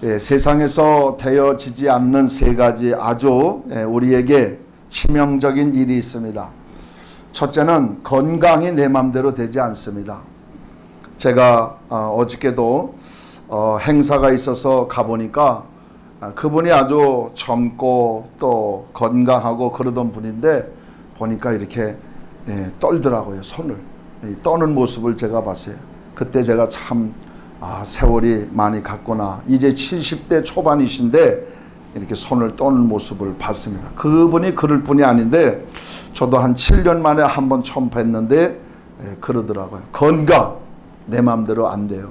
세상에서 되어지지 않는 세 가지 아주 우리에게 치명적인 일이 있습니다. 첫째는 건강이 내 맘대로 되지 않습니다. 제가 어저께도 행사가 있어서 가보니까 그분이 아주 젊고 또 건강하고 그러던 분인데 보니까 이렇게 떨더라고요. 손을 떠는 모습을 제가 봤어요. 그때 제가 참 세월이 많이 갔구나. 이제 70대 초반이신데 이렇게 손을 떠는 모습을 봤습니다. 그분이 그럴 뿐이 아닌데 저도 한 7년 만에 한 번 처음 뵀는데 그러더라고요. 건강 내 마음대로 안 돼요.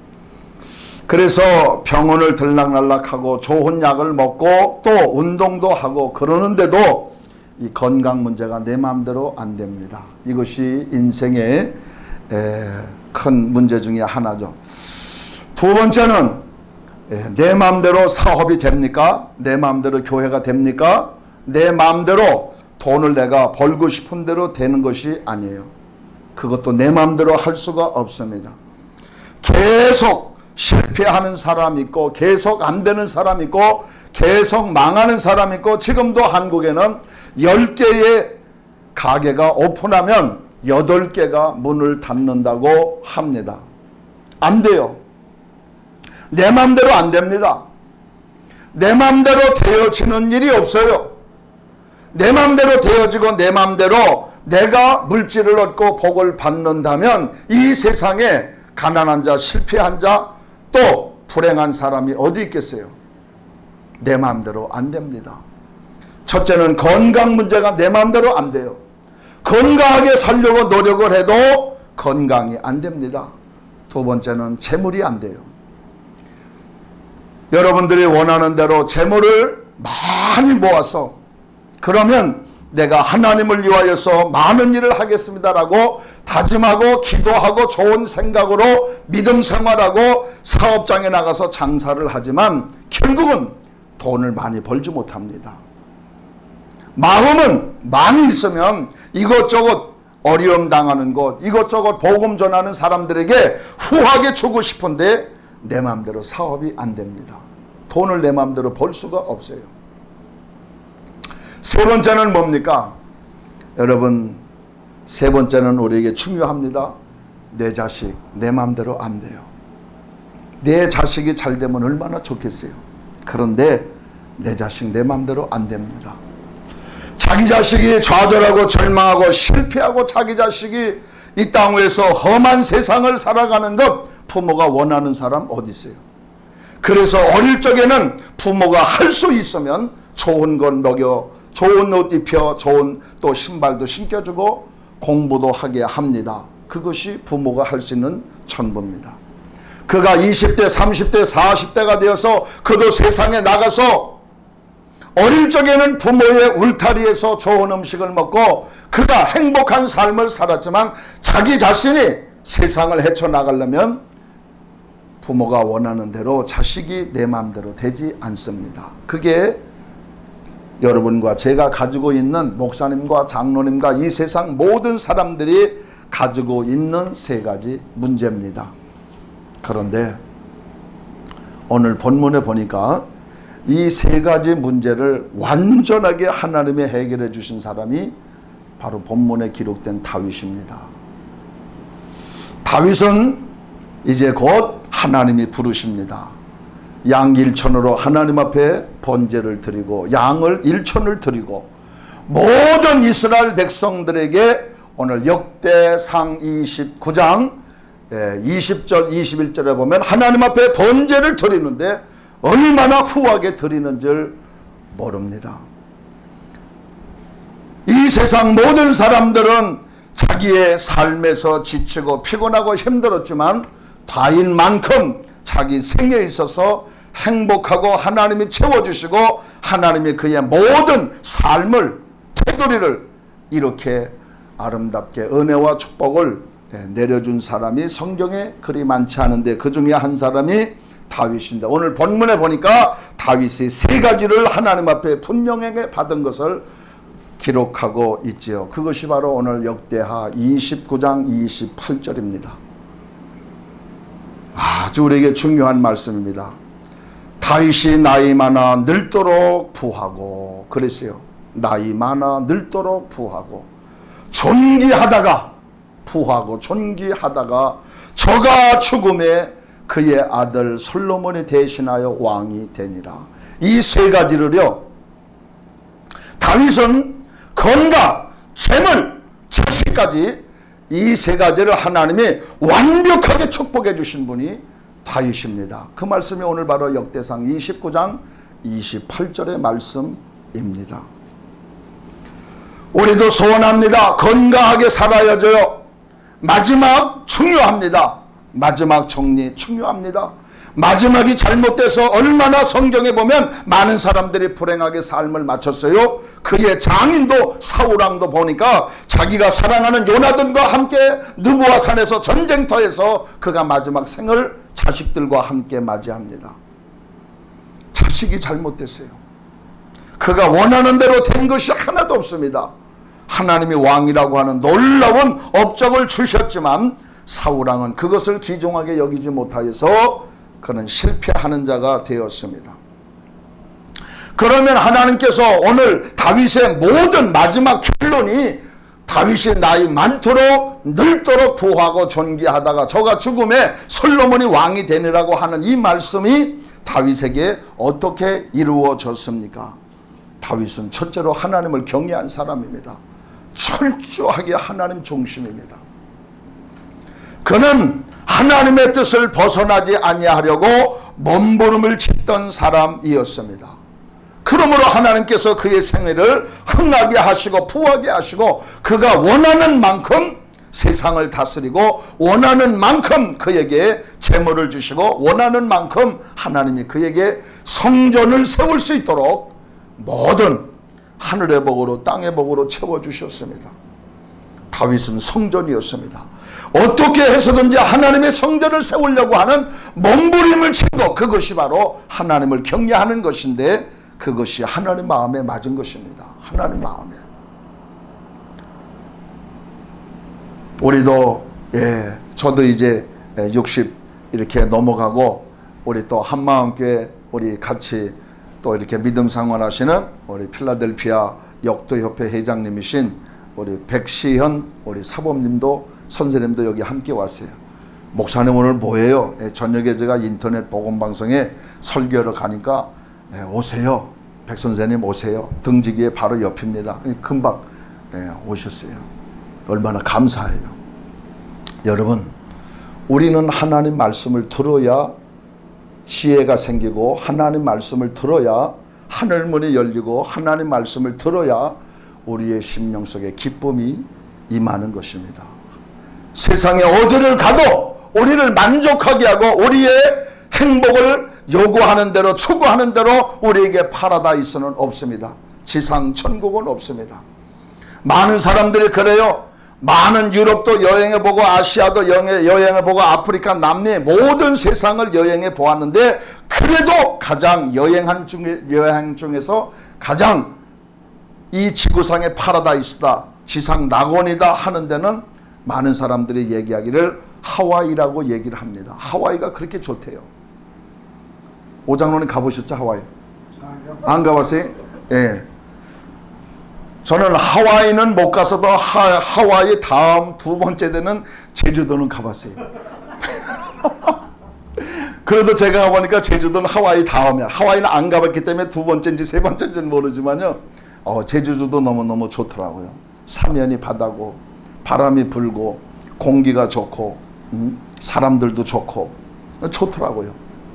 그래서 병원을 들락날락하고 좋은 약을 먹고 또 운동도 하고 그러는데도 이 건강 문제가 내 마음대로 안 됩니다. 이것이 인생의 큰 문제 중에 하나죠. 두 번째는 내 마음대로 사업이 됩니까? 내 마음대로 교회가 됩니까? 내 마음대로 돈을 내가 벌고 싶은 대로 되는 것이 아니에요. 그것도 내 마음대로 할 수가 없습니다. 계속 실패하는 사람 있고 계속 안 되는 사람 있고 계속 망하는 사람 있고 지금도 한국에는 10개의 가게가 오픈하면 8개가 문을 닫는다고 합니다. 안 돼요. 내 맘대로 안 됩니다. 내 맘대로 되어지는 일이 없어요. 내 맘대로 되어지고 내 맘대로 내가 물질을 얻고 복을 받는다면 이 세상에 가난한 자, 실패한 자, 또 불행한 사람이 어디 있겠어요? 내 맘대로 안 됩니다. 첫째는 건강 문제가 내 맘대로 안 돼요. 건강하게 살려고 노력을 해도 건강이 안 됩니다. 두 번째는 재물이 안 돼요. 여러분들이 원하는 대로 재물을 많이 모아서 그러면 내가 하나님을 위하여서 많은 일을 하겠습니다라고 다짐하고 기도하고 좋은 생각으로 믿음 생활하고 사업장에 나가서 장사를 하지만 결국은 돈을 많이 벌지 못합니다. 마음은 많이 있으면 이것저것 어려움 당하는 곳, 이것저것 복음 전하는 사람들에게 후하게 주고 싶은데 내 마음대로 사업이 안 됩니다. 돈을 내 마음대로 벌 수가 없어요. 세 번째는 뭡니까? 여러분, 세 번째는 우리에게 중요합니다. 내 자식 내 마음대로 안 돼요. 내 자식이 잘 되면 얼마나 좋겠어요. 그런데 내 자식 내 마음대로 안 됩니다. 자기 자식이 좌절하고 절망하고 실패하고 자기 자식이 이 땅 위에서 험한 세상을 살아가는 것 부모가 원하는 사람 어디 있어요? 그래서 어릴 적에는 부모가 할 수 있으면 좋은 건 먹여, 좋은 옷 입혀, 좋은 또 신발도 신겨주고 공부도 하게 합니다. 그것이 부모가 할 수 있는 전부입니다. 그가 20대, 30대, 40대가 되어서 그도 세상에 나가서 어릴 적에는 부모의 울타리에서 좋은 음식을 먹고 그가 행복한 삶을 살았지만 자기 자신이 세상을 헤쳐나가려면 부모가 원하는 대로 자식이 내 마음대로 되지 않습니다. 그게 여러분과 제가 가지고 있는 목사님과 장로님과 이 세상 모든 사람들이 가지고 있는 세 가지 문제입니다. 그런데 오늘 본문에 보니까 이 세 가지 문제를 완전하게 하나님이 해결해 주신 사람이 바로 본문에 기록된 다윗입니다. 다윗은 이제 곧 하나님이 부르십니다. 양 1천으로 하나님 앞에 번제를 드리고 양을 1천을 드리고 모든 이스라엘 백성들에게 오늘 역대상 29장 20절 21절에 보면 하나님 앞에 번제를 드리는데 얼마나 후하게 드리는 줄 모릅니다. 이 세상 모든 사람들은 자기의 삶에서 지치고 피곤하고 힘들었지만 다윗만큼 자기 생에 있어서 행복하고 하나님이 채워주시고 하나님이 그의 모든 삶을 테두리를 이렇게 아름답게 은혜와 축복을 내려준 사람이 성경에 그리 많지 않은데 그 중에 한 사람이 다윗인데 오늘 본문에 보니까 다윗이 세 가지를 하나님 앞에 분명하게 받은 것을 기록하고 있지요. 그것이 바로 오늘 역대하 29장 28절입니다. 아주 우리에게 중요한 말씀입니다. 다윗이 나이 많아 늙도록 부하고 그랬어요. 나이 많아 늙도록 부하고 존귀하다가 부하고 존귀하다가 저가 죽음에 그의 아들 솔로몬이 대신하여 왕이 되니라. 이 세 가지를요, 다윗은 건강, 재물, 자식까지 이 세 가지를 하나님이 완벽하게 축복해 주신 분이 다윗입니다. 그 말씀이 오늘 바로 역대상 29장 28절의 말씀입니다. 우리도 소원합니다. 건강하게 살아야죠. 마지막 중요합니다. 마지막 정리 중요합니다. 마지막이 잘못돼서 얼마나 성경에 보면 많은 사람들이 불행하게 삶을 마쳤어요. 그의 장인도 사울왕도 보니까 자기가 사랑하는 요나단과 함께 느부와 산에서 전쟁터에서 그가 마지막 생을 자식들과 함께 맞이합니다. 자식이 잘못됐어요. 그가 원하는 대로 된 것이 하나도 없습니다. 하나님이 왕이라고 하는 놀라운 업적을 주셨지만 사울왕은 그것을 귀중하게 여기지 못하여서 그는 실패하는 자가 되었습니다. 그러면 하나님께서 오늘 다윗의 모든 마지막 결론이 다윗이 나이 많도록 늙도록 부하고 존귀하다가 저가 죽음에 솔로몬이 왕이 되느라고 하는 이 말씀이 다윗에게 어떻게 이루어졌습니까? 다윗은 첫째로 하나님을 경외한 사람입니다. 철저하게 하나님 중심입니다. 그는 하나님의 뜻을 벗어나지 아니하려고 몸부림을 짓던 사람이었습니다. 그러므로 하나님께서 그의 생애를 흥하게 하시고 부하게 하시고 그가 원하는 만큼 세상을 다스리고 원하는 만큼 그에게 재물을 주시고 원하는 만큼 하나님이 그에게 성전을 세울 수 있도록 모든 하늘의 복으로 땅의 복으로 채워주셨습니다. 다윗은 성전이었습니다. 어떻게 해서든지 하나님의 성전을 세우려고 하는 몸부림을 치고 그것이 바로 하나님을 경외하는 것인데 그것이 하나님 마음에 맞은 것입니다. 하나님 마음에. 우리도 저도 이제 60 이렇게 넘어가고 우리 또 한마음교회 우리 같이 또 이렇게 믿음 생활하시는 우리 필라델피아 역도협회 회장님이신 우리 백시현 우리 사범님도 선생님도 여기 함께 왔어요. 목사님 오늘 뭐예요? 저녁에 제가 인터넷 복음방송에 설교하러 가니까 오세요. 백 선생님 오세요. 등지기에 바로 옆입니다. 금방 오셨어요. 얼마나 감사해요. 여러분, 우리는 하나님 말씀을 들어야 지혜가 생기고 하나님 말씀을 들어야 하늘문이 열리고 하나님 말씀을 들어야 우리의 심령 속에 기쁨이 임하는 것입니다. 세상에 어디를 가도 우리를 만족하게 하고 우리의 행복을 요구하는 대로 추구하는 대로 우리에게 파라다이스는 없습니다. 지상 천국은 없습니다. 많은 사람들이 그래요. 많은 유럽도 여행해보고 아시아도 여행해보고 아프리카 남미 모든 세상을 여행해 보았는데 그래도 가장 여행 중에서 가장 이 지구상의 파라다이스다 지상 낙원이다 하는 데는 많은 사람들이 얘기하기를 하와이라고 얘기를 합니다. 하와이가 그렇게 좋대요. 오장로님 가보셨죠? 하와이? 안 가봤어요? 예. 저는 하와이는 못 가서도 하와이 다음 두 번째 되는 제주도는 가봤어요. 그래도 제가 가보니까 제주도는 하와이 다음이야. 하와이는 안 가봤기 때문에 두 번째인지 세 번째인지는 모르지만요. 제주도도 너무너무 좋더라고요. 사면이 바다고 바람이 불고 공기가 좋고 사람들도 좋고 좋더라고요.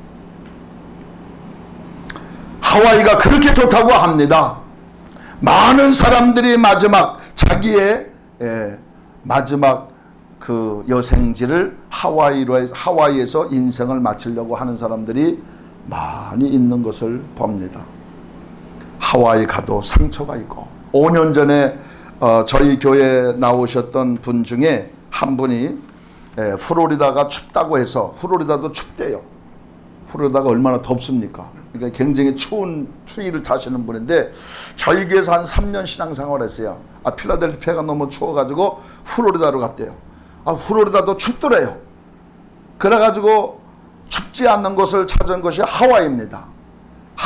하와이가 그렇게 좋다고 합니다. 많은 사람들이 마지막 자기의 마지막 그 여생지를 하와이에서 인생을 마치려고 하는 사람들이 많이 있는 것을 봅니다. 하와이 가도 상처가 있고 5년 전에 저희 교회에 나오셨던 분 중에 한 분이 플로리다가 춥다고 해서 플로리다도 춥대요. 플로리다가 얼마나 덥습니까? 그러니까 굉장히 추운 추위를 타시는 분인데 저희 교회에서 한 3년 신앙생활을 했어요. 필라델피아가 너무 추워가지고 플로리다로 갔대요. 플로리다도 춥더래요. 그래가지고 춥지 않는 곳을 찾은 것이 하와이입니다.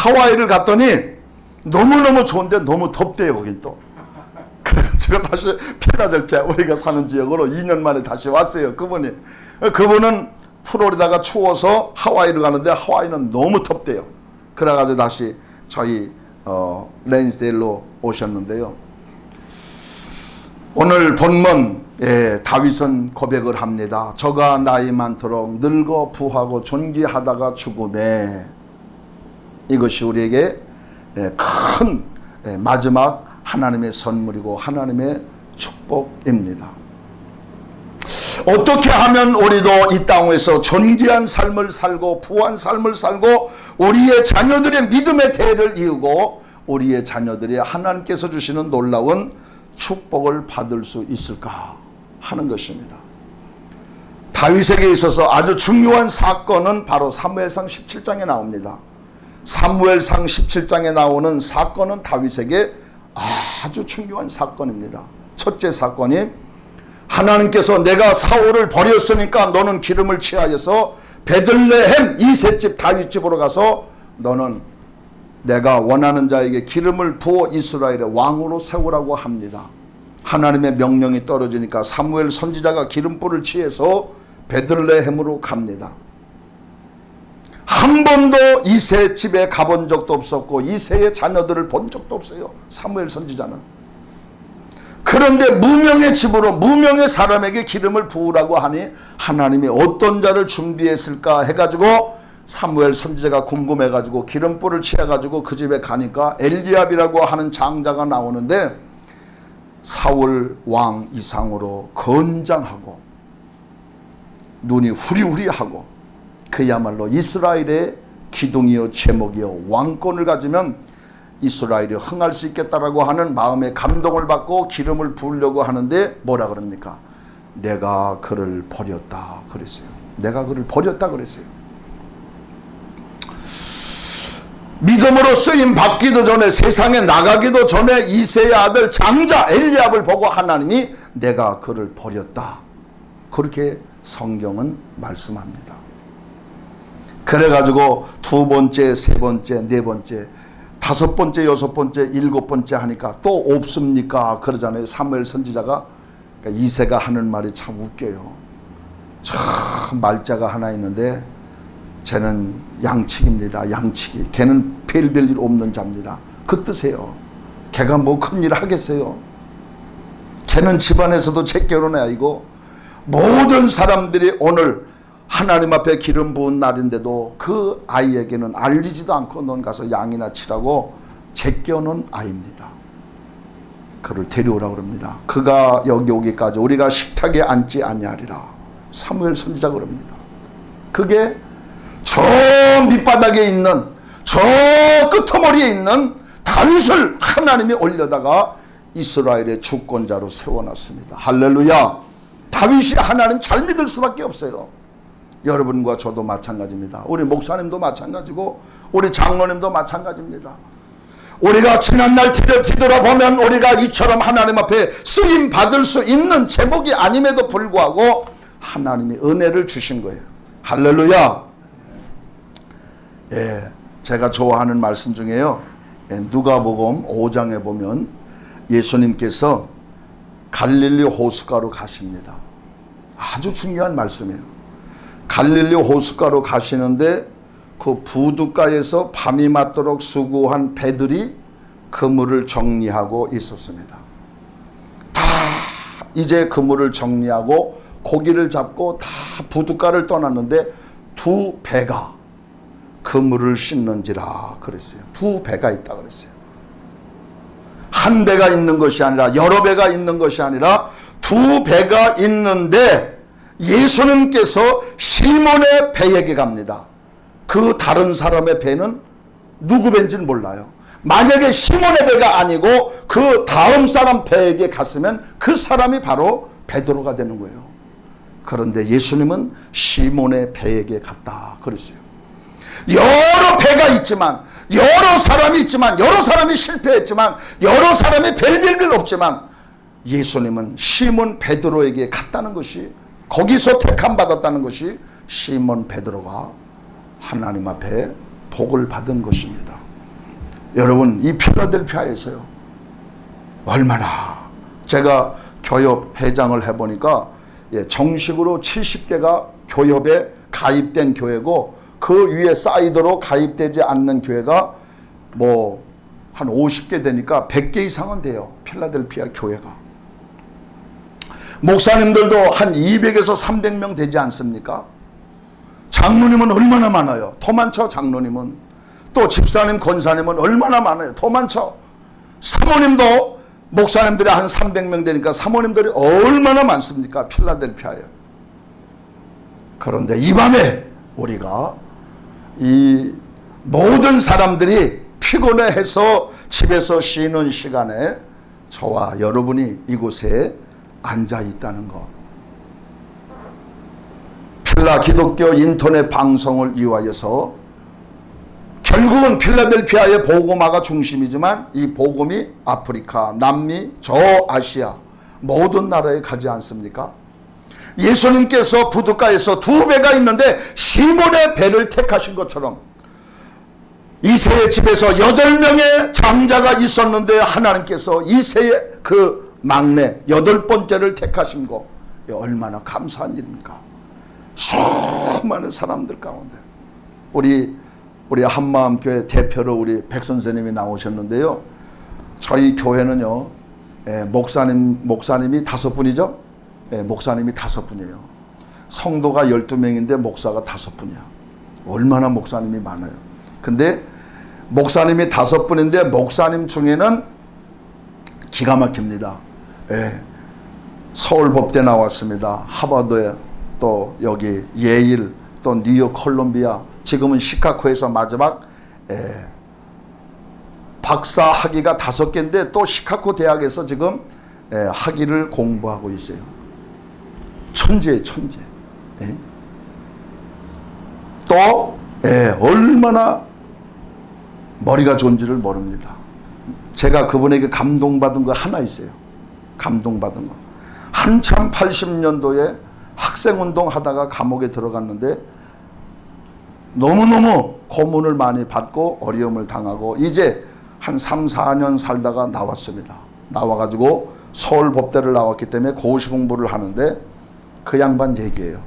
하와이를 갔더니 너무너무 좋은데 너무 덥대요. 거긴 또. 제가 다시 필라델피아 우리가 사는 지역으로 2년 만에 다시 왔어요. 그분은 플로리다가 추워서 하와이를 가는데 하와이는 너무 덥대요. 그래가지고 다시 저희 레인스데일로 오셨는데요. 오늘 본문 다윗은 고백을 합니다. 저가 나이 많도록 늙어 부하고 존귀하다가 죽음에, 이것이 우리에게 큰 마지막 하나님의 선물이고 하나님의 축복입니다. 어떻게 하면 우리도 이 땅에서 존귀한 삶을 살고 부한 삶을 살고 우리의 자녀들의 믿음의 대를 이루고 우리의 자녀들이 하나님께서 주시는 놀라운 축복을 받을 수 있을까 하는 것입니다. 다윗에게 있어서 아주 중요한 사건은 바로 사무엘상 17장에 나옵니다. 사무엘상 17장에 나오는 사건은 다윗에게 아주 중요한 사건입니다. 첫째 사건이, 하나님께서 내가 사울을 버렸으니까 너는 기름을 취하여서 베들레헴 이새집 다윗집으로 가서 너는 내가 원하는 자에게 기름을 부어 이스라엘의 왕으로 세우라고 합니다. 하나님의 명령이 떨어지니까 사무엘 선지자가 기름불을 취해서 베들레헴으로 갑니다. 한 번도 이새 집에 가본 적도 없었고 이새의 자녀들을 본 적도 없어요. 사무엘 선지자는. 그런데 무명의 집으로 무명의 사람에게 기름을 부으라고 하니 하나님이 어떤 자를 준비했을까 해가지고 사무엘 선지자가 궁금해가지고 기름불을 취해가지고 그 집에 가니까 엘리압이라고 하는 장자가 나오는데 사울 왕 이상으로 건장하고 눈이 후리후리하고 그야말로 이스라엘의 기둥이요 제목이요 왕권을 가지면 이스라엘이 흥할 수 있겠다라고 하는 마음의 감동을 받고 기름을 부으려고 하는데 뭐라 그럽니까? 내가 그를 버렸다 그랬어요. 내가 그를 버렸다 그랬어요. 믿음으로 쓰임 받기도 전에 세상에 나가기도 전에 이새의 아들 장자 엘리압을 보고 하나님이 내가 그를 버렸다 그렇게 성경은 말씀합니다. 그래가지고 두 번째, 세 번째, 네 번째, 다섯 번째, 여섯 번째, 일곱 번째 하니까 또 없습니까? 그러잖아요. 사무엘 선지자가. 그러니까 이새가 하는 말이 참 웃겨요. 참 말자가 하나 있는데 쟤는 양치기입니다. 양치기. 걔는 별별 일 없는 자입니다. 그 뜻이에요. 걔가 뭐 큰일 하겠어요. 걔는 집안에서도 제껴놓은 아이고 모든 사람들이 오늘 하나님 앞에 기름 부은 날인데도 그 아이에게는 알리지도 않고 넌 가서 양이나 치라고 제껴놓은 아이입니다. 그를 데려오라고 그럽니다. 그가 여기 오기까지 우리가 식탁에 앉지 아니하리라. 사무엘 선지자가 그럽니다. 그게 저 밑바닥에 있는 저 끄트머리에 있는 다윗을 하나님이 올려다가 이스라엘의 주권자로 세워놨습니다. 할렐루야. 다윗이 하나님 잘 믿을 수밖에 없어요. 여러분과 저도 마찬가지입니다. 우리 목사님도 마찬가지고 우리 장로님도 마찬가지입니다. 우리가 지난날 뒤돌아보면 우리가 이처럼 하나님 앞에 쓰임 받을 수 있는 제목이 아님에도 불구하고 하나님이 은혜를 주신 거예요. 할렐루야. 예, 제가 좋아하는 말씀 중에요. 누가복음 5장에 보면 예수님께서 갈릴리 호숫가로 가십니다. 아주 중요한 말씀이에요. 갈릴리 호숫가로 가시는데 그 부둣가에서 밤이 맞도록 수고한 배들이 그물을 정리하고 있었습니다. 다 이제 그물을 정리하고 고기를 잡고 다 부둣가를 떠났는데 두 배가 그물을 씻는지라 그랬어요. 두 배가 있다 그랬어요. 한 배가 있는 것이 아니라 여러 배가 있는 것이 아니라 두 배가 있는데 예수님께서 시몬의 배에게 갑니다. 그 다른 사람의 배는 누구 배인지는 몰라요. 만약에 시몬의 배가 아니고 그 다음 사람 배에게 갔으면 그 사람이 바로 베드로가 되는 거예요. 그런데 예수님은 시몬의 배에게 갔다 그랬어요. 여러 배가 있지만 여러 사람이 있지만 여러 사람이 실패했지만 여러 사람이 별별별 없지만 예수님은 시몬 베드로에게 갔다는 것이 거기서 택함 받았다는 것이 시몬 베드로가 하나님 앞에 복을 받은 것입니다. 여러분, 이 필라델피아에서요, 얼마나, 제가 교협 회장을 해보니까 정식으로 70개가 교협에 가입된 교회고, 그 위에 사이드로 가입되지 않는 교회가 뭐 한 50개 되니까 100개 이상은 돼요. 필라델피아 교회가. 목사님들도 한 200에서 300명 되지 않습니까? 장로님은 얼마나 많아요. 더 많죠. 장로님은. 또 집사님, 권사님은 얼마나 많아요. 더 많죠. 사모님도 목사님들이 한 300명 되니까 사모님들이 얼마나 많습니까? 필라델피아에. 그런데 이 밤에 우리가 이 모든 사람들이 피곤해해서 집에서 쉬는 시간에 저와 여러분이 이곳에 앉아 있다는 것. 필라 기독교 인터넷 방송을 이용하여서 결국은 필라델피아의 복음화가 중심이지만 이 복음이 아프리카, 남미, 저 아시아 모든 나라에 가지 않습니까? 예수님께서 부둣가에서 2배가 있는데 시몬의 배를 택하신 것처럼 이새의 집에서 8명의 장자가 있었는데 하나님께서 이새의 그 막내 8번째를 택하신 거, 얼마나 감사한 일입니까? 수많은 사람들 가운데 우리 한마음교회 대표로 우리 백 선생님이 나오셨는데요. 저희 교회는요, 목사님이 5분이죠. 목사님이 5분이에요. 성도가 12명인데 목사가 5분이야. 얼마나 목사님이 많아요. 근데 목사님이 5분인데 목사님 중에는 기가 막힙니다. 서울법대 나왔습니다. 하버드에, 또 여기 예일, 또 뉴욕 콜롬비아, 지금은 시카고에서 마지막 박사 학위가 5개인데 또 시카고 대학에서 지금 학위를 공부하고 있어요. 천재예요, 천재. 또 얼마나 머리가 좋은지를 모릅니다. 제가 그분에게 감동받은 거 하나 있어요. 감동받은 거. 한참 80년도에 학생운동 하다가 감옥에 들어갔는데 너무너무 고문을 많이 받고 어려움을 당하고 이제 한 3, 4년 살다가 나왔습니다. 나와가지고 서울법대를 나왔기 때문에 고시 공부를 하는데 그 양반 얘기예요.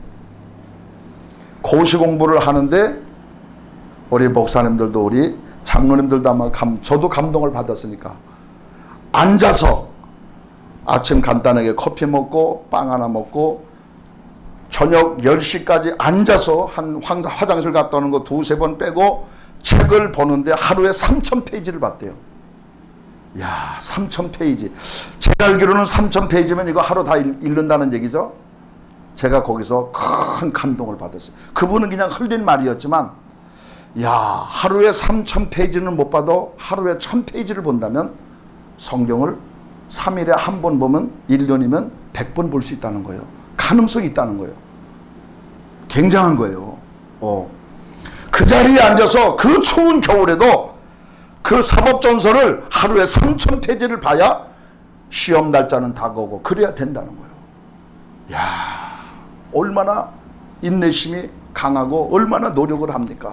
고시 공부를 하는데 우리 목사님들도 우리 장로님들도 아마 저도 감동을 받았으니까 앉아서 아침 간단하게 커피 먹고 빵 하나 먹고 저녁 10시까지 앉아서 한 화장실 갔다 오는 거 2-3번 빼고 책을 보는데 하루에 3,000페이지를 봤대요. 야, 3,000페이지. 제가 알기로는 3,000페이지면 이거 하루 다 읽는다는 얘기죠. 제가 거기서 큰 감동을 받았어요. 그분은 그냥 흘린 말이었지만, 야, 하루에 3,000페이지는 못 봐도 하루에 1,000페이지를 본다면 성경을 3일에 한 번 보면 1년이면 100번 볼 수 있다는 거예요. 가능성이 있다는 거예요. 굉장한 거예요. 그 자리에 앉아서 그 추운 겨울에도 그 사법전서를 하루에 3,000페이지를 봐야 시험 날짜는 다가오고 그래야 된다는 거예요. 야, 얼마나 인내심이 강하고 얼마나 노력을 합니까?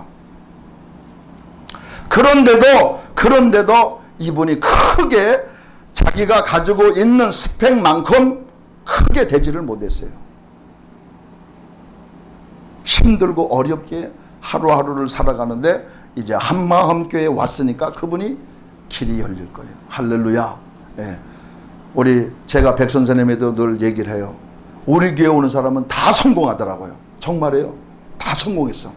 그런데도 이분이 크게 자기가 가지고 있는 스펙만큼 크게 되지를 못했어요. 힘들고 어렵게 하루하루를 살아가는데 이제 한마음교회에 왔으니까 그분이 길이 열릴 거예요. 할렐루야. 제가 백 선생님에도 늘 얘기를 해요. 우리 교회 오는 사람은 다 성공하더라고요. 정말이에요. 다 성공했어.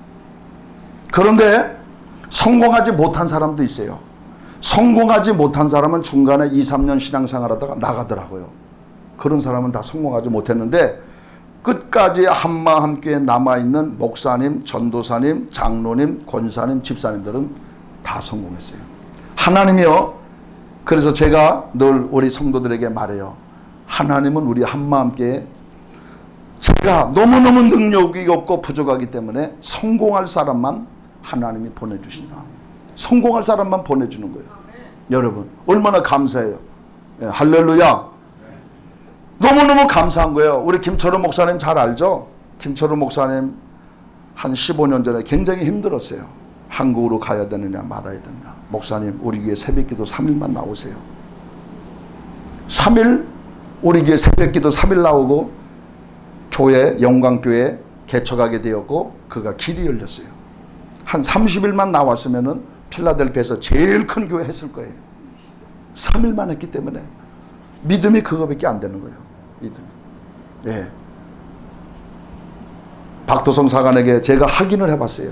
그런데 성공하지 못한 사람도 있어요. 성공하지 못한 사람은 중간에 2-3년 신앙생활 하다가 나가더라고요. 그런 사람은 다 성공하지 못했는데 끝까지 한마음교회에 남아있는 목사님, 전도사님, 장로님, 권사님, 집사님들은 다 성공했어요. 하나님이요. 그래서 제가 늘 우리 성도들에게 말해요. 하나님은 우리 한마음교회에 제가 너무너무 능력이 없고 부족하기 때문에 성공할 사람만 하나님이 보내주신다. 성공할 사람만 보내주는 거예요. 여러분 얼마나 감사해요. 할렐루야. 너무너무 감사한 거예요. 우리 김철우 목사님 잘 알죠? 김철우 목사님 한 15년 전에 굉장히 힘들었어요. 한국으로 가야 되느냐 말아야 되느냐. 목사님, 우리 교회 새벽기도 3일만 나오세요. 3일 우리 교회 새벽기도 3일 나오고 교회 영광교회 개척하게 되었고 그가 길이 열렸어요. 한 30일만 나왔으면은 필라델피아에서 제일 큰 교회 했을 거예요. 3일만 했기 때문에 믿음이 그거밖에 안 되는 거예요. 믿음. 네. 박도성 사관에게 제가 확인을 해봤어요.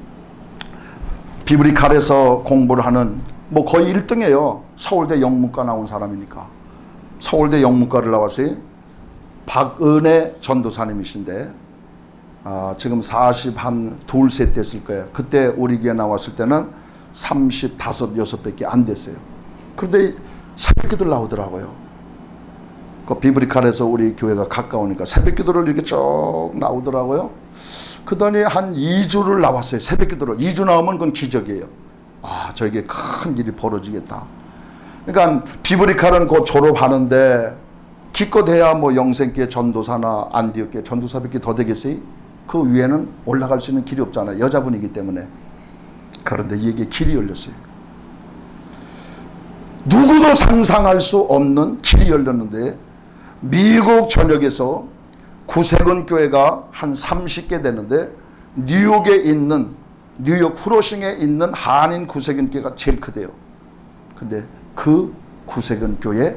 비브리칼에서 공부를 하는 뭐 거의 1등이에요. 서울대 영문과 나온 사람이니까. 서울대 영문과를 나왔어요. 박은혜 전도사님이신데 지금 42, 셋 됐을 거예요. 그때 우리 교회 나왔을 때는 35, 6밖에 안 됐어요. 그런데 새벽기도를 나오더라고요. 그 비브리칼에서 우리 교회가 가까우니까 새벽기도를 이렇게 쭉 나오더라고요. 그러더니 한 2주를 나왔어요. 새벽기도를. 2주 나오면 그건 기적이에요. 저에게 큰 일이 벌어지겠다. 그러니까 비브리칼은 곧 졸업하는데 기껏해야 뭐 영생교회 전도사나 안디옥교회 전도사밖에 더 되겠어요? 그 위에는 올라갈 수 있는 길이 없잖아요. 여자분이기 때문에. 그런데 이게 길이 열렸어요. 누구도 상상할 수 없는 길이 열렸는데 미국 전역에서 구세군 교회가 한 30개 되는데 뉴욕에 있는 뉴욕 프로싱에 있는 한인 구세군 교회가 제일 크대요. 근데 그 구세군 교회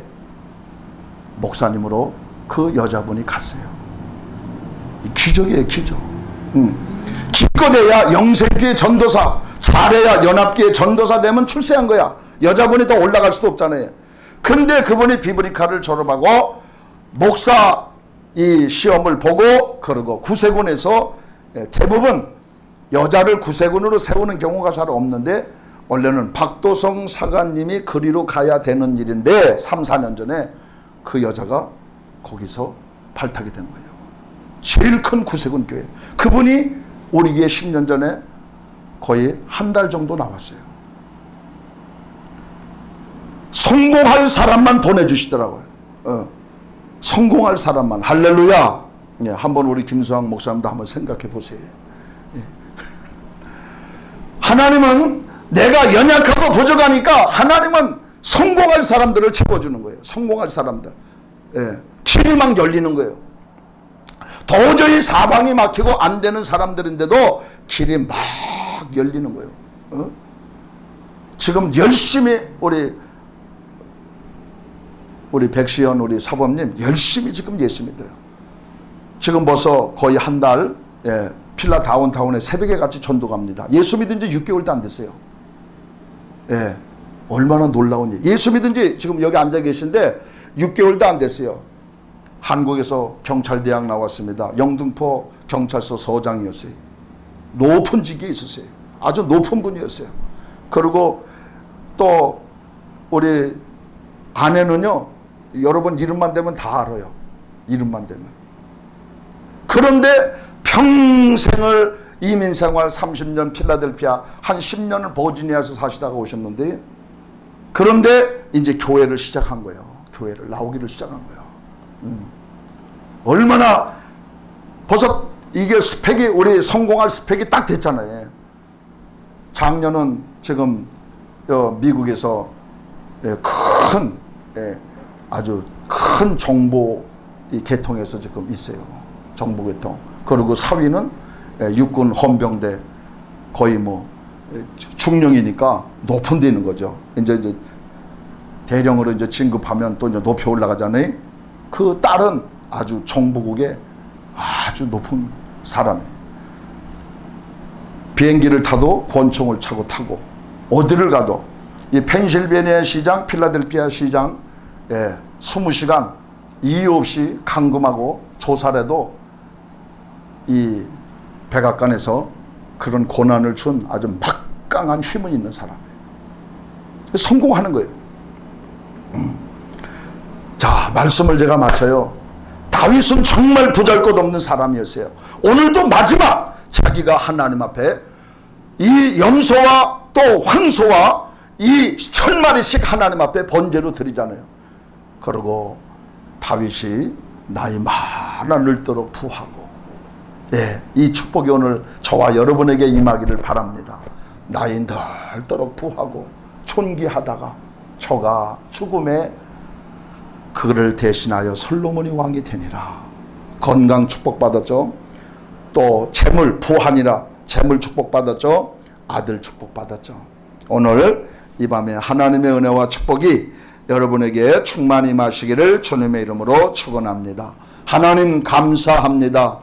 목사님으로 그 여자분이 갔어요. 기적이에요, 기적. 기껏해야 영생교회 전도사, 잘해야 연합교회 전도사 되면 출세한 거야. 여자분이 더 올라갈 수도 없잖아요. 근데 그분이 비브리칼을 졸업하고 목사 이 시험을 보고 그러고 구세군에서 대부분 여자를 구세군으로 세우는 경우가 잘 없는데 원래는 박도성 사관님이 그리로 가야 되는 일인데 3, 4년 전에 그 여자가 거기서 발탁이 된 거예요. 제일 큰 구세군 교회. 그분이 우리 교회 10년 전에 거의 한 달 정도 나왔어요. 성공할 사람만 보내주시더라고요. 성공할 사람만. 할렐루야. 예, 한번 우리 김수왕 목사님도 한번 생각해 보세요. 예. 하나님은 내가 연약하고 부족하니까 하나님은 성공할 사람들을 채워주는 거예요. 성공할 사람들. 예. 길이 막 열리는 거예요. 도저히 사방이 막히고 안 되는 사람들인데도 길이 막 열리는 거예요. 지금 열심히 우리 백시연 우리 사범님 열심히 지금 예수 믿어요. 지금 벌써 거의 한 달 필라 다운타운에 새벽에 같이 전도 갑니다. 예수 믿은 지 6개월도 안 됐어요. 예, 얼마나 놀라운 일. 예수 믿은 지 지금 여기 앉아 계신데 6개월도 안 됐어요. 한국에서 경찰대학 나왔습니다. 영등포 경찰서 서장이었어요. 높은 직위에 있었어요. 아주 높은 분이었어요. 그리고 또 우리 아내는요, 여러분 이름만 대면 다 알아요. 이름만 대면. 그런데 평생을 이민생활 30년 필라델피아 한 10년을 버지니아에서 사시다가 오셨는데 그런데 이제 교회를 시작한 거예요. 교회를 나오기를 시작한 거예요. 얼마나 벌써 이게 스펙이 우리 성공할 스펙이 딱 됐잖아요. 작년은 지금 미국에서 큰 아주 큰 정보 계통에서 지금 있어요. 정보 계통. 그리고 사위는 육군 헌병대 거의 뭐 중령이니까 높은 데 있는 거죠. 이제 대령으로 이제 진급하면 또 이제 높이 올라가잖아요. 그 딸은 아주 정보국에 아주 높은 사람이에요. 비행기를 타도 권총을 차고 타고 어디를 가도 이 펜실베니아 시장, 필라델피아 시장 20시간 이유 없이 감금하고 조사를 해도 이 백악관에서 그런 고난을 준 아주 막강한 힘은 있는 사람이에요. 성공하는 거예요. 자, 말씀을 제가 마쳐요. 다윗은 정말 보잘것없는 사람이었어요. 오늘도 마지막 자기가 하나님 앞에 이 염소와 또 황소와 이 1000마리씩 하나님 앞에 번제로 드리잖아요. 그리고 다윗이 나이 많아 늙도록 부하고 이 축복이 오늘 저와 여러분에게 임하기를 바랍니다. 나이 널도록 부하고 존귀하다가 저가 죽음에 그를 대신하여 솔로몬이 왕이 되니라. 건강 축복받았죠. 또 재물 부하니라 재물 축복받았죠. 아들 축복받았죠. 오늘 이 밤에 하나님의 은혜와 축복이 여러분에게 충만히 임하시기를 주님의 이름으로 축원합니다. 하나님 감사합니다.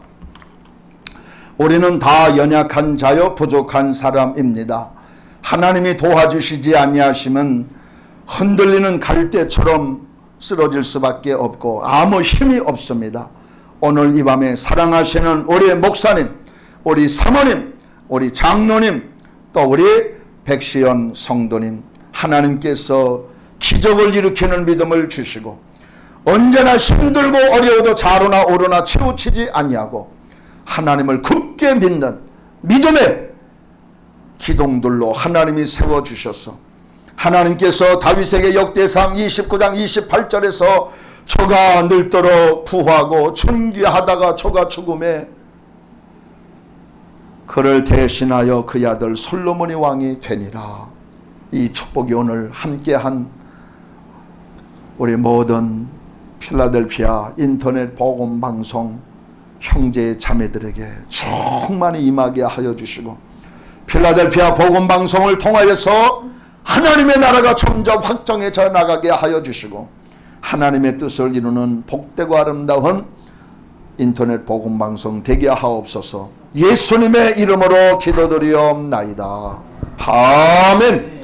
우리는 다 연약한 자요 부족한 사람입니다. 하나님이 도와주시지 아니하시면 흔들리는 갈대처럼 쓰러질 수밖에 없고 아무 힘이 없습니다. 오늘 이 밤에 사랑하시는 우리 목사님, 우리 사모님, 우리 장로님, 또 우리 백시연 성도님, 하나님께서 기적을 일으키는 믿음을 주시고 언제나 힘들고 어려워도 좌로나 우로나 치우치지 아니하고 하나님을 굳게 믿는 믿음의 기둥들로 하나님이 세워주셔서 하나님께서 다윗에게 역대상 29장 28절에서 저가 늙도록 부하고 존귀하다가 저가 죽음에 그를 대신하여 그의 아들 솔로몬이 왕이 되니라. 이 축복이 오늘 함께한 우리 모든 필라델피아 인터넷 복음방송 형제 자매들에게 충만히 임하게 하여 주시고 필라델피아 복음방송을 통하여서 하나님의 나라가 점점 확장해져 나가게 하여 주시고 하나님의 뜻을 이루는 복되고 아름다운 인터넷 복음방송 되게 하옵소서. 예수님의 이름으로 기도드리옵나이다. 아멘.